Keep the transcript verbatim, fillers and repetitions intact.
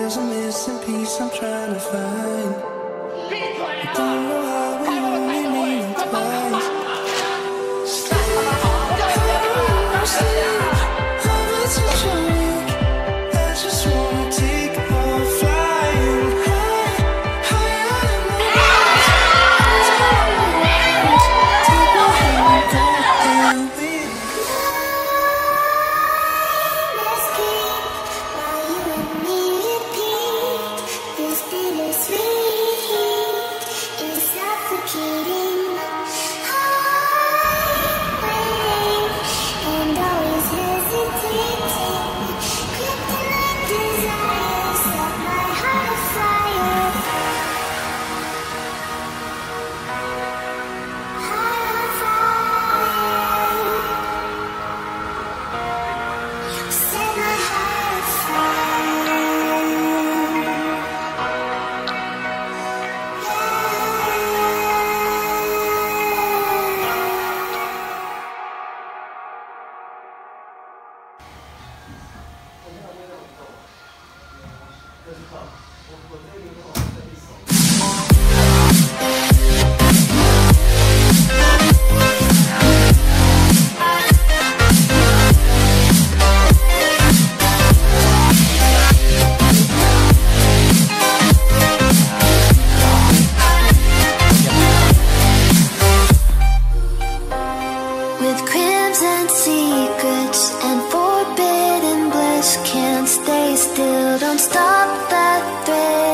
there's a missing piece I'm trying to find. I don't know how we only meet twice. Sleep, oh, sleep, how it's a journey. I just wanna take off flying high, higher than the clouds. Take my hand, don't be. Let's keep while you and me repeat. This bittersweet heat is suffocating. I'm waiting and always hesitating. Kryptonite desire set my heart afire. Heart afire. Set my heart afire. With crimson secrets and forbidden bliss, can't stay still, don't stop that thread.